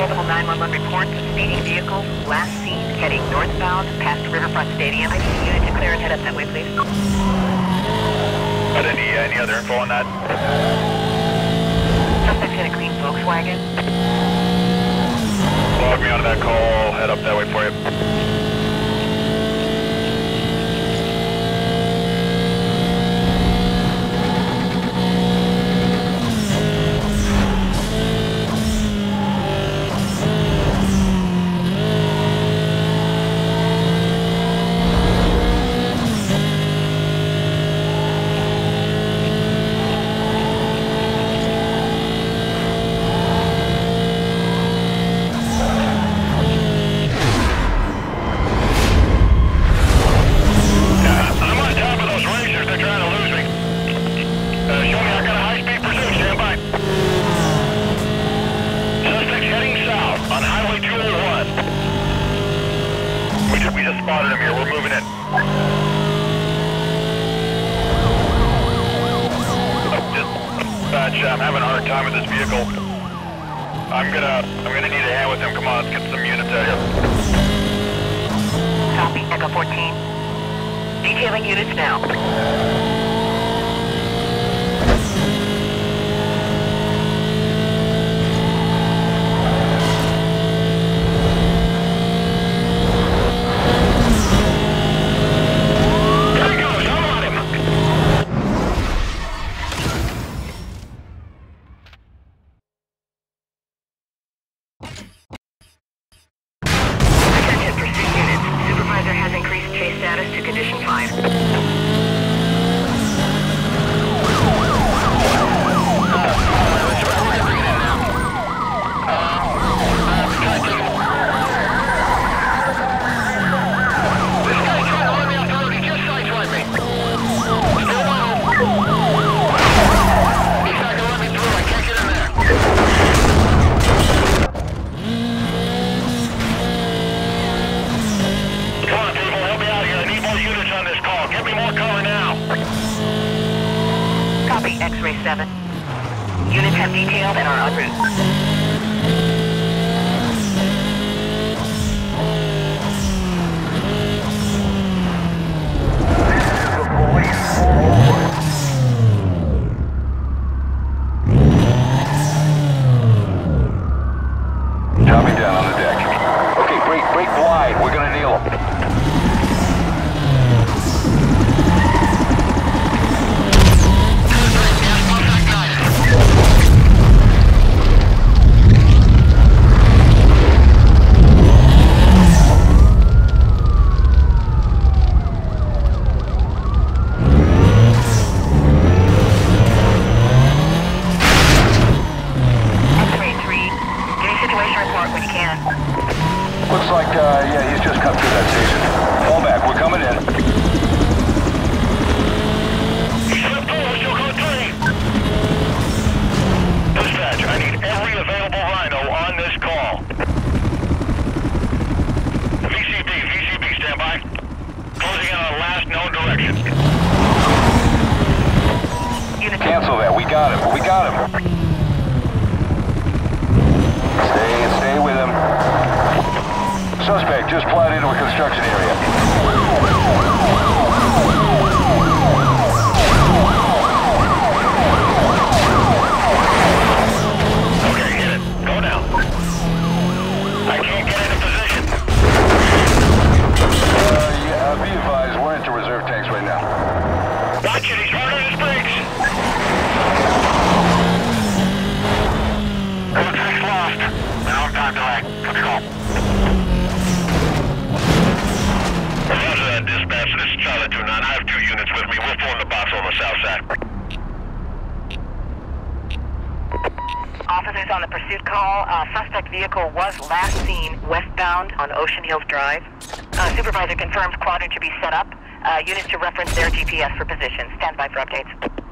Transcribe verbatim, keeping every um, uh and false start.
Multiple nine one one reports of speeding vehicle, last seen heading northbound past Riverfront Stadium. I need a unit to clear and head up that way, please. Got any, any other info on that? Suspect's in a clean Volkswagen. Log me onto that call, I'll head up that way for you. Spotted him here, we're moving in. Dispatch, I'm having a hard time with this vehicle. I'm gonna, I'm gonna need a hand with him. Come on, let's get some units out here. Copy, Echo fourteen. Detailing units now. Status to condition five. X-ray seven. Units have detailed and are en route. Dropping down on the deck. Okay, break, break wide. We're gonna nail them. Looks like, uh, yeah, he's just come through that station. Fall back, we're coming in. He slipped over, still code three. Dispatch, I need every available rhino on this call. V C B, V C B, stand by. Closing in on the last known direction. Cancel that, we got him, we got him. Stay, stay with him. Suspect just plowed into a construction area. Okay, hit it. Go now. I can't get into position. Uh, yeah, be advised, we're into reserve tanks right now. Watch it, he's running his brakes. Contact lost. Now time to act. Copy call. Dispatch, this is Charlie two nine. I have two units with me. We'll form the box on the south side. Officers on the pursuit call. Uh, suspect vehicle was last seen westbound on Ocean Hills Drive. Uh, supervisor confirms quadrant to be set up. Uh, units to reference their G P S for position. Stand by for updates.